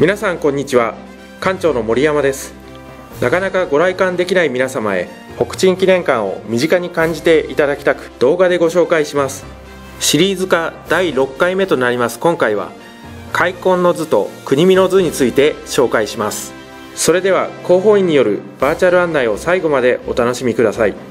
皆さんこんにちは。館長の森山です。なかなかご来館できない皆様へ北鎮記念館を身近に感じていただきたく動画でご紹介します。シリーズ化第6回目となります今回は開墾の図と国見の図について紹介します。それでは広報員によるバーチャル案内を最後までお楽しみください。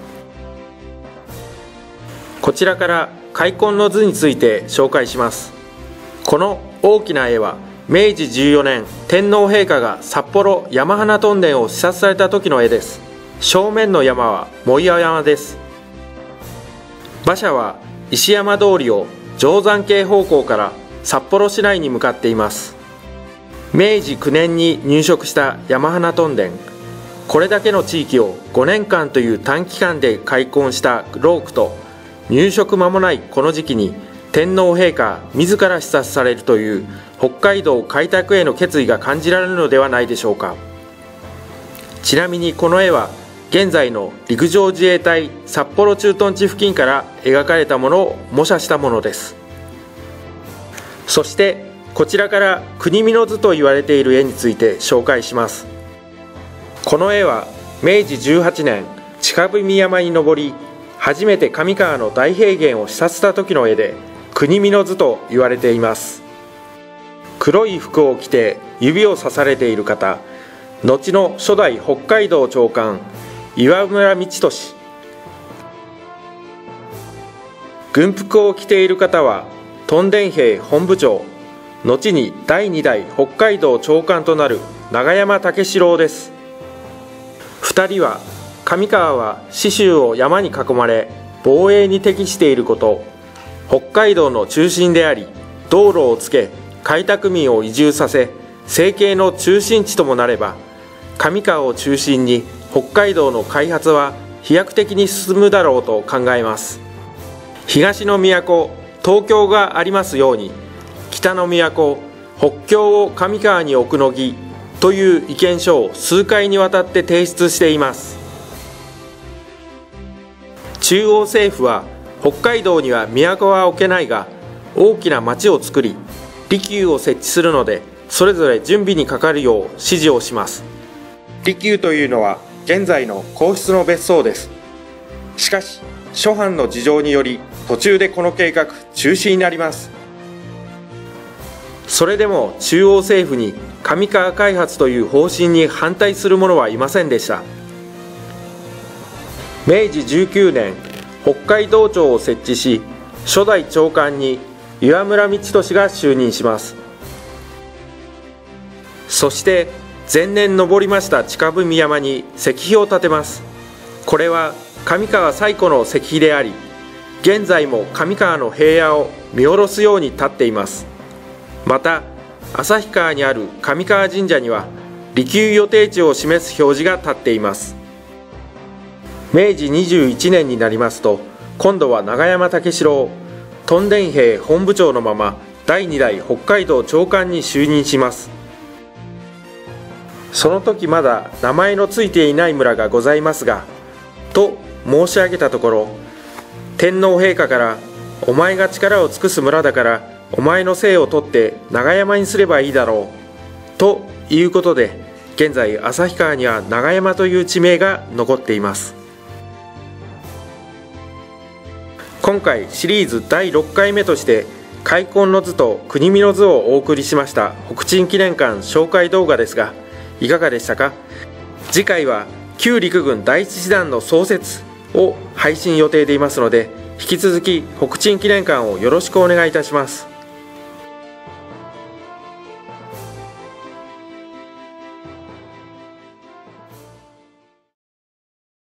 こちらから開墾の図について紹介します。この大きな絵は明治14年天皇陛下が札幌山花屯田を視察された時の絵です。正面の山は藻岩山です。馬車は石山通りを定山渓方向から札幌市内に向かっています。明治9年に入植した山花屯田、これだけの地域を5年間という短期間で開墾した労苦と入植間もないこの時期に天皇陛下自ら視察されるという北海道開拓への決意が感じられるのではないでしょうか。ちなみにこの絵は現在の陸上自衛隊札幌駐屯地付近から描かれたものを模写したものです。そしてこちらから国見の図と言われている絵について紹介します。この絵は明治18年近踏山に登り初めて上川の大平原を視察した時の絵で国見の図と言われています。黒い服を着て指をさされている方、後の初代北海道長官岩村道俊。軍服を着ている方は屯田兵本部長、後に第2代北海道長官となる永山武四郎です。2人は上川は四州を山に囲まれ防衛に適していること、北海道の中心であり道路をつけ開拓民を移住させ生計の中心地ともなれば上川を中心に北海道の開発は飛躍的に進むだろうと考えます。東の都東京がありますように北の都北京を上川に置くの儀という意見書を数回にわたって提出しています。中央政府は北海道には都は置けないが大きな町を作り離宮を設置するのでそれぞれ準備にかかるよう指示をします。離宮というのは現在の皇室の別荘です。しかし諸般の事情により途中でこの計画中止になります。それでも中央政府に上川開発という方針に反対する者はいませんでした。明治19年北海道庁を設置し初代長官に岩村道俊が就任します。そして前年登りました近踏山に石碑を建てます。これは上川最古の石碑であり現在も上川の平野を見下ろすように立っています。また旭川にある上川神社には離宮予定地を示す表示が立っています。明治21年になりますと今度は永山武四郎屯田兵本部長のまま第2代北海道長官に就任します。その時まだ名前のついていない村がございますがと申し上げたところ天皇陛下からお前が力を尽くす村だからお前の姓を取って永山にすればいいだろうということで現在旭川には永山という地名が残っています。今回シリーズ第6回目として開墾の図と国見の図をお送りしました北鎮記念館紹介動画ですがいかがでしたか。次回は旧陸軍第一師団の創設を配信予定でいますので引き続き北鎮記念館をよろしくお願いいたします。